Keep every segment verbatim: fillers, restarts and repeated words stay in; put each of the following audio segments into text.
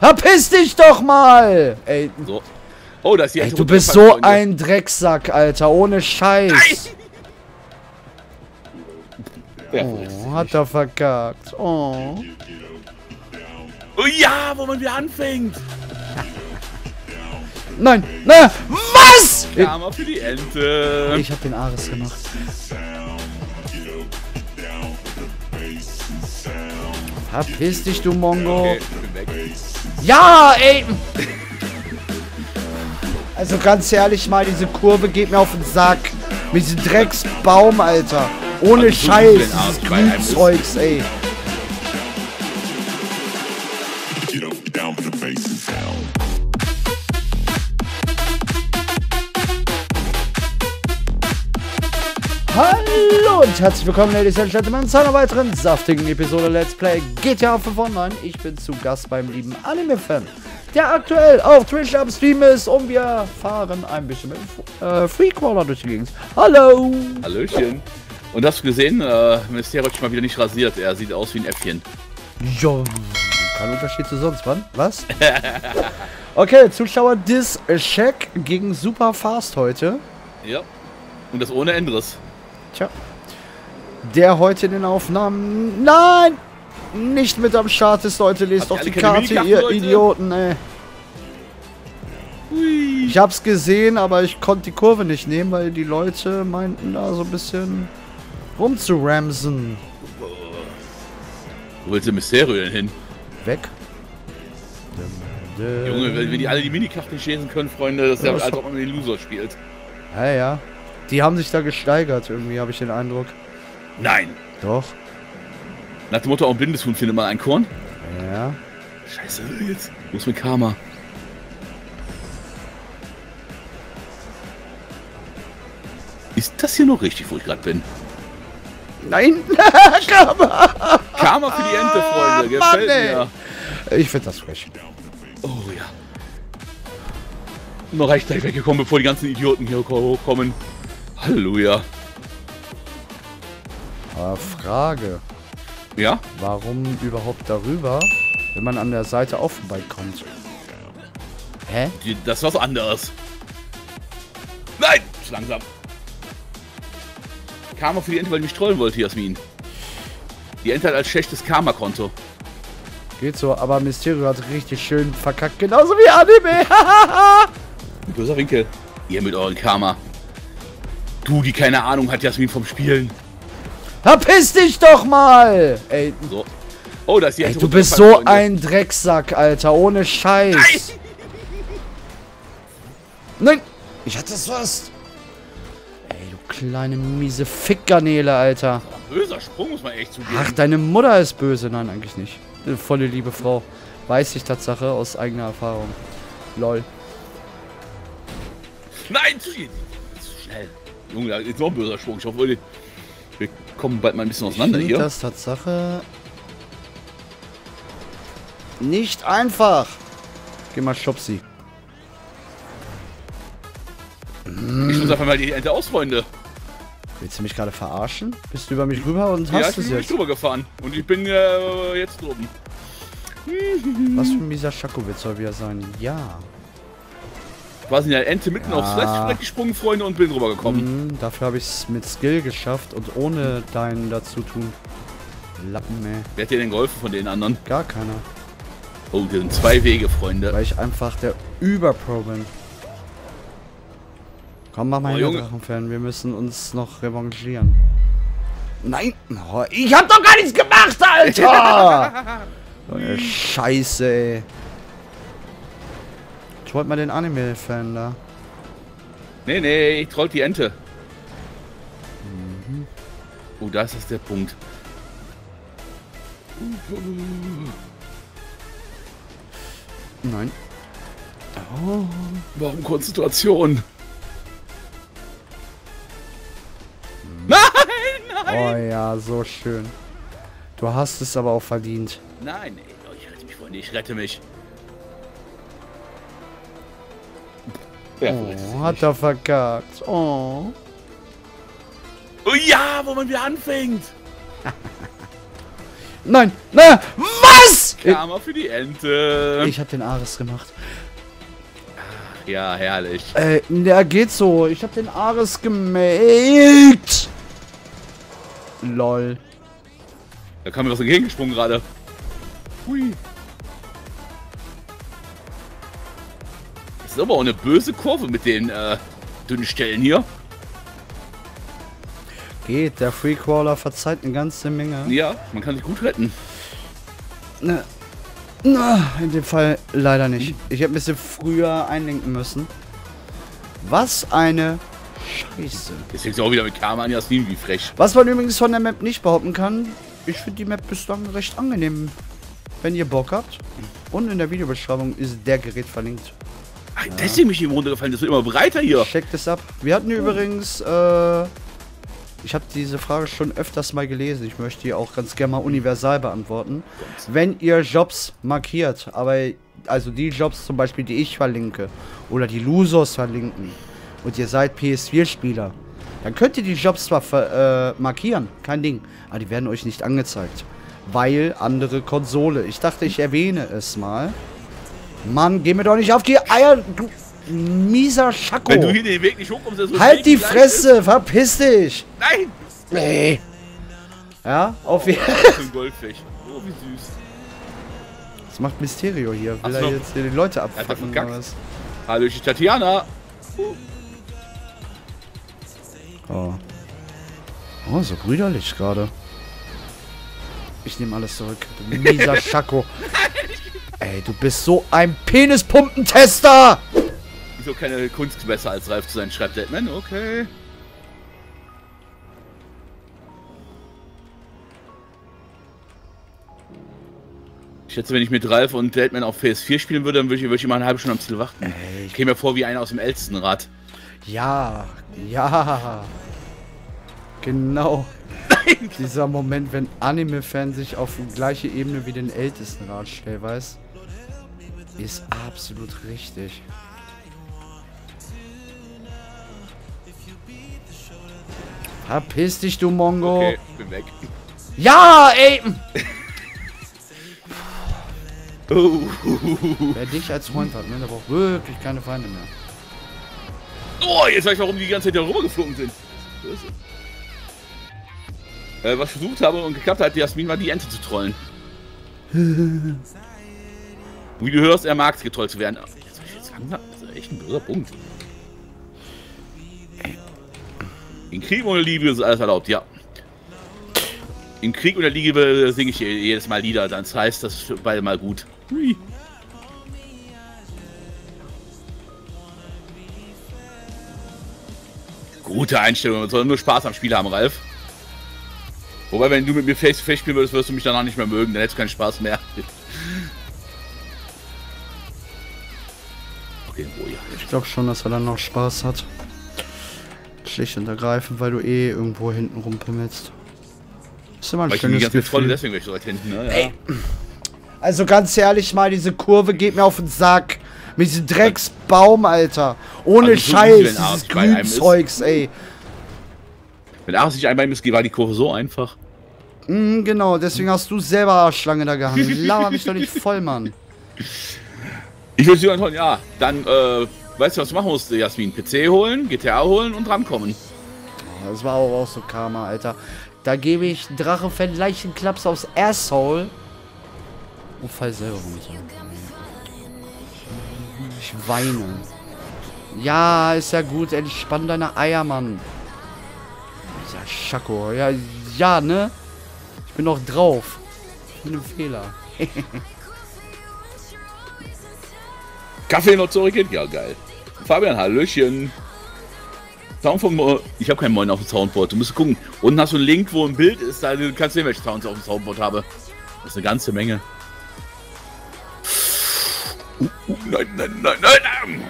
Verpiss dich doch mal! Ey, So. Oh, das hier. ey du bist so ein Drecksack, Alter. Ohne Scheiß. Ja, Oh, hat er verkackt. Oh. Oh ja, wo man wieder anfängt. Nein, nein, was? Karma für die Ente. Ich hab den Ares gemacht. Verpiss dich, du Mongo. Okay, ich bin weg. Ja, ey. Also ganz ehrlich mal, diese Kurve geht mir auf den Sack. Mit diesem Drecksbaum, Alter. Ohne Also, so Scheiß, gut, wenn Ares dieses bei einem ist. Grünzeugs, ey. Get up, down for the bases down. Hallo und herzlich willkommen, Ladies and Gentlemen, zu einer weiteren saftigen Episode Let's Play G T A fünf Online. Ich bin zu Gast beim lieben Anime-Fan, der aktuell auf Twitch am Stream ist, und wir fahren ein bisschen mit äh, Freecrawler durch die Gegend. Hallo! Hallöchen. Und hast du gesehen, äh, Mysterio hat sich mal wieder nicht rasiert. Er sieht aus wie ein Äffchen. Jo, kein Unterschied zu sonst, wann? Was? Okay, Zuschauer Dis Check gegen Super Fast heute. Ja. Und das ohne Endres. Tja. Der heute in den Aufnahmen. Nein! Nicht mit am Start ist, Leute. Lest doch Habt die ihr alle keine Karte, Minikraft, ihr Leute? Idioten, ey. Hui. Ich hab's gesehen, aber ich konnte die Kurve nicht nehmen, weil die Leute meinten, da so ein bisschen rumzuramsen. Wo willst du Mysterio denn hin? Weg. Junge, wenn, wenn die alle die Minikraft nicht lesen können, Freunde, das ist ja, Ja, das als ob man den Loser spielt. Ja, ja. Die haben sich da gesteigert, irgendwie, habe ich den Eindruck. Nein. Doch. Nach dem Motto, auch ein blindes Huhn findet mal ein Korn. Ja. Scheiße, jetzt. Wo ist mit Karma? Ist das hier noch richtig, wo ich gerade bin? Nein! Karma! Karma für die Ente, Freunde. Mann, Gefällt ey. mir. Ich finde das frech. Oh ja. Noch recht gleich weggekommen, bevor die ganzen Idioten hier hochkommen. Halleluja. Aber Frage. Ja? Warum überhaupt darüber, wenn man an der Seite auch vorbeikommt? Hä? Die, das ist was anderes. Nein! Zu langsam. Karma für die Ente, weil die mich trollen wollte, Jasmin. Die Ente hat als schlechtes Karma-Konto. Geht so, aber Mysterio hat richtig schön verkackt, genauso wie Anime. Böser Winkel. Ihr mit euren Karma. Du, die keine Ahnung hat, Jasmin, vom Spielen. Verpiss dich doch mal! Ey, So. Oh, da ist die ey Ente du bist runtergefallen, so ein Drecksack, Alter, ohne Scheiß. Nein! Nein! Ich hatte es fast. Ey, du kleine miese Fickgarnele, Alter. Böser Sprung, muss man echt zugeben. Ach, deine Mutter ist böse. Nein, eigentlich nicht. Eine volle liebe Frau. Weiß ich Tatsache aus eigener Erfahrung. Lol. Nein, zu, zu schnell. Junge, da ist noch ein böser Sprung. Ich hoffe, wir, wir kommen bald mal ein bisschen auseinander Ich hier. finde das Tatsache nicht einfach. Geh mal Schubsi. Ich muss einfach mal die Ente aus, Freunde. Willst du mich gerade verarschen? Bist du über mich rüber und Ja, hast ich es bin über mich jetzt? drüber gefahren. Und ich bin äh, jetzt droben. Was für ein mieser Schakowitz soll wieder sein? Ja. Quasi in der Ente mitten Ja. aufs Fleischbrett gesprungen, Freunde, und bin rübergekommen. Mhm, dafür habe ich es mit Skill geschafft und ohne dein Dazutun. Lappen, ey. Wer hat dir denn geholfen von den anderen? Gar keiner. Oh, das sind zwei Wege, Freunde. Weil ich einfach der Überpro bin. Komm, mach mal Oh, hier, Junge. Drachenfan. Wir müssen uns noch revanchieren. Nein! Oh, ich hab doch gar nichts gemacht, Alter! So eine Scheiße, ey. Ich wollte mal den Anime-Fan da. Nee, nee, ich trollt die Ente. Oh, da ist das der Punkt. Nein. Oh. Warum Konzentration? Nein, nein! Oh ja, so schön. Du hast es aber auch verdient. Nein, ey, oh, ich rette mich, Freunde, ich rette mich. Ja, Oh, hat er verkackt. Oh. oh ja, wo man wieder anfängt. Nein, nein, was? Karma für die Ente. Ich hab den Ares gemacht. Ja, herrlich. Äh, der geht so. Ich hab den Ares gemaked. Lol. Da kam mir was entgegengesprungen gerade. Hui. Das ist aber auch eine böse Kurve mit den äh, dünnen Stellen hier. Geht, der Freecrawler verzeiht eine ganze Menge. Ja, man kann sich gut retten. Ne. Na, in dem Fall leider nicht. Ich hätte ein bisschen früher einlenken müssen. Was eine Scheiße. Jetzt fängst du auch wieder mit Karma an, Jasmin, wie frech. Was man übrigens von der Map nicht behaupten kann, ich finde die Map bislang recht angenehm. Wenn ihr Bock habt. Und in der Videobeschreibung ist der Gerät verlinkt. Ach, deswegen bin ich hier runtergefallen, das wird immer breiter hier. Checkt es ab. Wir hatten übrigens, äh, ich habe diese Frage schon öfters mal gelesen. Ich möchte die auch ganz gerne mal universal beantworten. Wenn ihr Jobs markiert, aber also die Jobs zum Beispiel, die ich verlinke, oder die Losers verlinken, und ihr seid P S vier Spieler, dann könnt ihr die Jobs zwar äh, markieren, kein Ding, aber die werden euch nicht angezeigt. Weil andere Konsole. Ich dachte, ich erwähne es mal. Mann, geh mir doch nicht auf die Eier, du mieser Schacko. Wenn du hier den Weg nicht hochkommst, dann so Halt die Fresse, ist. Verpiss dich. Nein. Nee. Ja, auf jeden Fall. Oh, ein Goldfisch. Oh, wie süß. Was macht Mysterio hier? Will Ach er so. jetzt hier die Leute Er hat abfacken verkackt. oder was? Hallo, ich bin Tatjana. Oh. Oh, so brüderlich gerade. Ich nehme alles zurück. Du mieser Schacko. Ey, du bist so ein Penispumpentester! Wieso keine Kunst besser als Ralf zu sein, schreibt Deadman? Okay. Ich schätze, wenn ich mit Ralf und Deadman auf P S vier spielen würde, dann würde ich, würde ich immer eine halbe Stunde am Ziel warten. Ey, Ich käme mir vor wie einer aus dem Elstenrad. Ja, ja. Genau. Nein! Dieser Moment, wenn Anime-Fan sich auf die gleiche Ebene wie den Ältestenrat stellt, weißt, ist absolut richtig. Verpiss dich, du Mongo. Okay, ich bin weg. Ja, ey! Oh. Wer dich als Freund hat, ne, der braucht wirklich keine Feinde mehr. Oh, jetzt weiß ich, warum die die ganze Zeit da rübergeflogen sind. Äh, was ich versucht habe und geklappt hat, Jasmin war die Ente zu trollen. Wie du hörst, er mag es, getrollt zu werden. Jetzt soll ich jetzt langsam? Das ist echt ein böser Punkt. In Krieg ohne Liebe ist alles erlaubt, ja. In Krieg oder Liebe singe ich jedes Mal Lieder, dann heißt das für beide mal gut. Hui. Gute Einstellung, man soll nur Spaß am Spiel haben, Ralf. Wobei, wenn du mit mir Face-to-Face spielen würdest, wirst du mich danach nicht mehr mögen, dann hättest du keinen Spaß mehr. Okay, oh ja. Ich glaube schon, dass er dann noch Spaß hat. Schlicht und ergreifend, weil du eh irgendwo hinten rumpimmelst. Ist immer ein Weil ich die schönes ganze Zeit trolle, Gefühl. deswegen wäre ich so weit hinten, ne? Ja. Ey. Also ganz ehrlich mal, diese Kurve geht mir auf den Sack. Mit diesem Drecksbaum, Alter. Ohne Also so Scheiß, easy, wenn Ares dieses bei einem ist. Grünzeugs, ey. Wenn Ares nicht einbein ist, war die Kurve so einfach. Mhm, genau, deswegen hast du selber Schlange da gehangen. Laber mich doch nicht voll, Mann. Ich würde dir Anton, ja, dann, äh, weißt du, was du machen musst, Jasmin? P C holen, G T A holen und rankommen. Das war aber auch so Karma, Alter. Da gebe ich Drachenfell Leichenklaps aufs Asshole und fall selber runter. Ich weine. Ja, ist ja gut. Entspann deine Eier, Mann. Dieser Schacko. Ja, ja, ne? Ich bin noch drauf. Mit einem Fehler. Kaffee noch zurück? Ja, geil. Fabian, Hallöchen. Sound vom Mo ich habe keinen Moin auf dem Soundboard. Du musst gucken. Unten hast du einen Link, wo ein Bild ist. Da du kannst sehen, welche Sounds ich auf dem Soundboard habe. Das ist eine ganze Menge. Uh, uh, nein, nein, nein, nein, nein.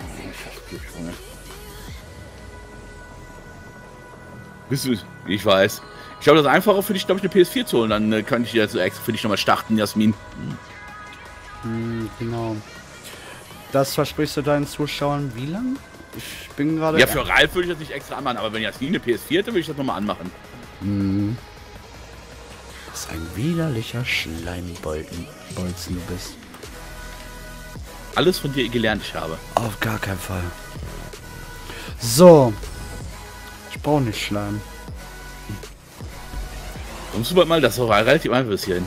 Bist du? Ich weiß. Ich glaube, das ist einfacher für dich, glaube ich, eine P S vier zu holen. Dann äh, könnte ich jetzt extra für dich nochmal starten, Jasmin. Hm, genau. Das versprichst du deinen Zuschauern wie lang? Ich bin gerade... Ja, für Ralf würde ich das nicht extra anmachen, aber wenn Jasmin eine P S vier hätte, würde ich das nochmal anmachen. Hm. Was ein widerlicher Schleimbolzen Bolzen du bist. Alles von dir gelernt, ich habe. Auf gar keinen Fall. So. Ich brauche nicht Schleim. Kommst du bald mal, das war relativ einfach bis hierhin.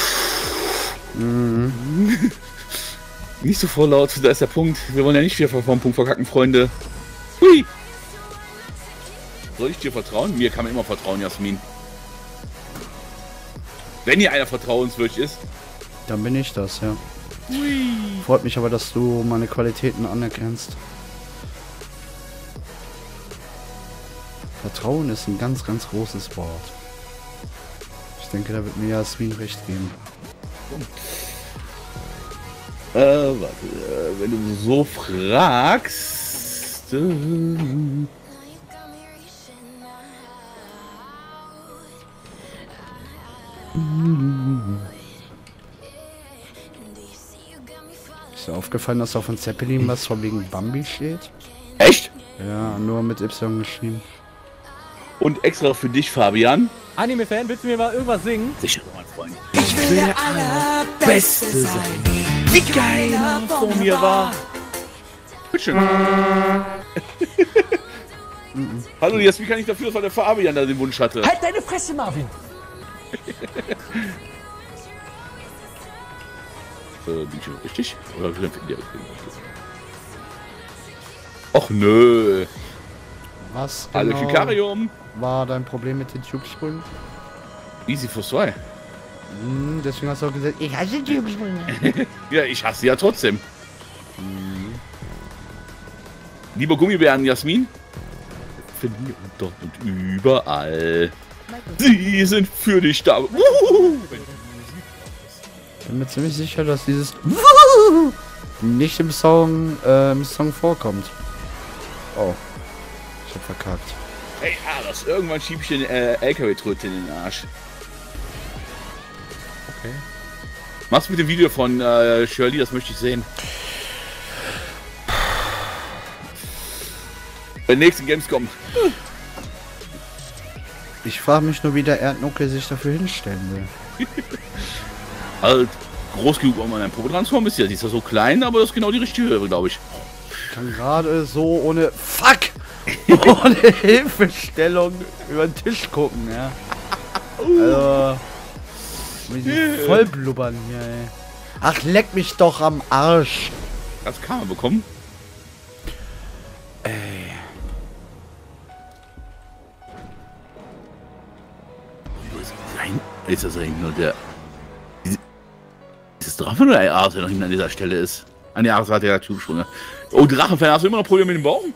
Mhm. Nicht so vorlaut, da ist der Punkt. Wir wollen ja nicht wieder vom Punkt verkacken, Freunde. Hui! Soll ich dir vertrauen? Mir kann man immer vertrauen, Jasmin. Wenn hier einer vertrauenswürdig ist. Dann bin ich das, ja. Hui! Freut mich aber, dass du meine Qualitäten anerkennst. Vertrauen ist ein ganz, ganz großes Wort. Ich denke, da wird mir Jasmin recht geben. Äh, warte, äh, wenn du so fragst. Äh, Ist dir aufgefallen, dass auf dem Zeppelin was von wegen Bambi steht? Echt? Ja, nur mit Y geschrieben. Und extra für dich, Fabian. Anime-Fan, willst du mir mal irgendwas singen? Sicher, mein Freund. Ich will der Allerbeste sein. Wie geil er vor mir war. Bitteschön. Hallo, jetzt wie kann ich dafür, dass der Fabian da den Wunsch hatte? Halt deine Fresse, Marvin! Äh, bin ich schon richtig? Oder wie finden die das? Och nö. Was Alle genau Schikarium. war dein Problem mit den Tube-Sprüngen? Easy for zwei. Hm, deswegen hast du auch gesagt, ich hasse Tube-Sprünge. Ja, ich hasse sie ja trotzdem. Mhm. Lieber Gummibären, Jasmin. Finden wir dort und überall. Sie sind für dich da. Wuhu! Ich bin mir ziemlich sicher, dass dieses nicht im Song, äh, im Song vorkommt. Oh. Ich hab verkackt. Hey, Aras, irgendwann schieb ich den äh, L K W-Tröte in den Arsch. Okay. Mach's mit dem Video von äh, Shirley, das möchte ich sehen. Bei der nächsten Gamescom. Ich frage mich nur, wie der Erdnuckel sich dafür hinstellen will. Halt groß genug, um an einem Probetransform ist ja. Die ist ja so klein, aber das ist genau die richtige Höhe, glaube ich. Ich kann gerade so ohne Fuck! ohne Hilfestellung über den Tisch gucken, ja. Also. Wie sie voll blubbern hier, ey. Ach, leck mich doch am Arsch! Das kann man bekommen. Ey. Nein, ist das eigentlich nur der. Ist das Drachen oder der Aras, der noch hinten an dieser Stelle ist? An der Aras hat der Tubsprünge. Oh, Drachenfan, hast du immer noch Probleme mit dem Baum?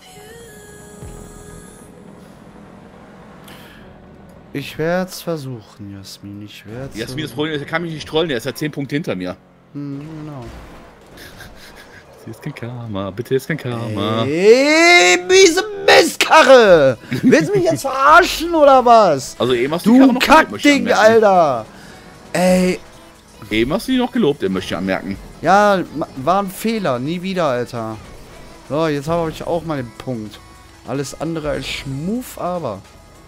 Ich werde es versuchen, Jasmin. Ich werde es. Jasmin, das Problem ist, er kann mich nicht trollen, der ist ja zehn Punkte hinter mir. Hm, genau. Hier ist kein Karma, bitte ist kein Karma. Ey, miese Mistkarre! Willst du mich jetzt verarschen oder was? Also eben hast du die Karre Du noch gelobt, möchte ich Kackding, anmerken. Alter! Ey, Eben hast du die noch gelobt, den möchte ich anmerken. ja, ma- war ein Fehler. Nie wieder, Alter. So, jetzt habe ich auch mal den Punkt. Alles andere als Schmuf, aber.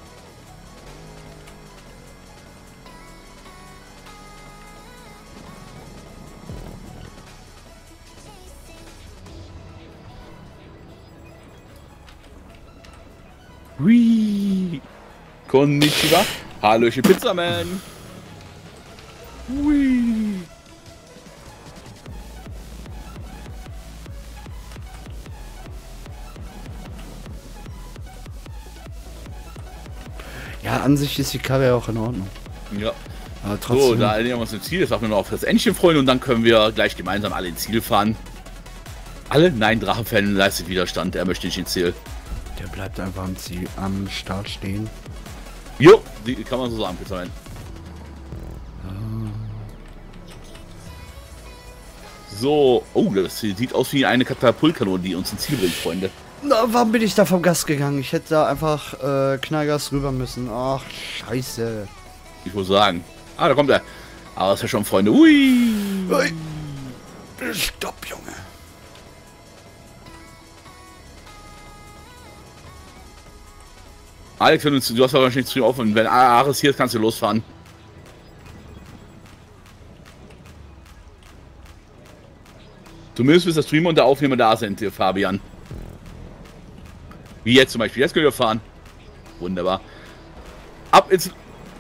Hui. Konnichiwa. Hallöchen Pizzaman. Hui. Ja, an sich ist die Karre auch in Ordnung. Ja. Aber So, trotzdem. da erinnern wir uns ins Ziel. Jetzt darf wir noch auf das Endchen freuen und dann können wir gleich gemeinsam alle ins Ziel fahren. Alle? Nein, Drachenfan leistet Widerstand. Er möchte nicht ins Ziel. Der bleibt einfach am, Ziel, am Start stehen. Jo, die kann man so sagen, Pizzaman. So, oh, das sieht aus wie eine Katapultkanone, die uns ins Ziel bringt, Freunde. Na, warum bin ich da vom Gas gegangen? Ich hätte da einfach äh, Knallgas rüber müssen. Ach, scheiße. Ich muss sagen. Ah, da kommt er. Aber das ist ja schon, Freunde. Ui. Ui. Stopp, Junge. Alex, wenn du, du hast aber wahrscheinlich zu offen. Wenn Ares hier ist, kannst du losfahren. Zumindest bis der Streamer und der Aufnehmer da sind, Fabian. Wie jetzt zum Beispiel. Jetzt können wir fahren. Wunderbar. Ab ins...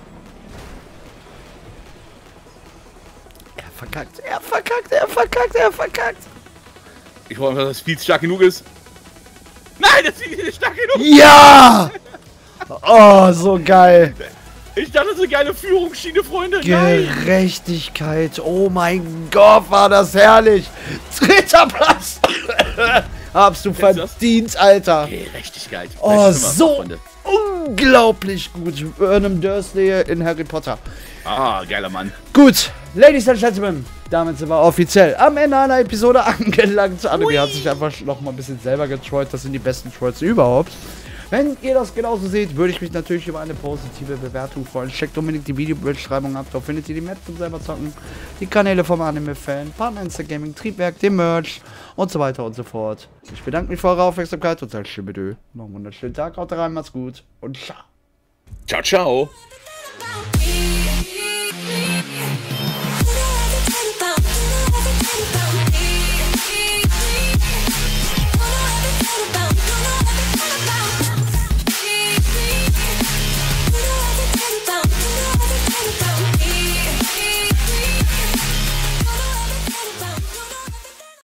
Er verkackt, er verkackt, er verkackt, er verkackt. Ich hoffe, dass das Speed stark genug ist. Nein, das Speed ist nicht stark genug. Ja! Oh, so geil. Ich dachte, das ist eine geile Führungsschiene, Freunde. Nein. Gerechtigkeit. Oh mein Gott, war das herrlich. Dritter Platz. Habst du verdient, Alter. Gerechtigkeit. Oh, so unglaublich gut. Burnham Dursley in Harry Potter. Ah, geiler Mann. Gut, Ladies and Gentlemen, damit sind wir offiziell am Ende einer Episode angelangt. Anime hat sich einfach noch mal ein bisschen selber getrollt. Das sind die besten Trolls überhaupt. Wenn ihr das genauso seht, würde ich mich natürlich über eine positive Bewertung freuen. Checkt unbedingt die Videobeschreibung ab. Dort findet ihr die Maps zum selber zocken, die Kanäle vom Anime-Fan, Partner Insta Gaming, Triebwerk, den Merch und so weiter und so fort. Ich bedanke mich für eure Aufmerksamkeit und sage Schibidö. Noch einen wunderschönen Tag, haut rein, macht's gut und ciao. Ciao, ciao. Bye.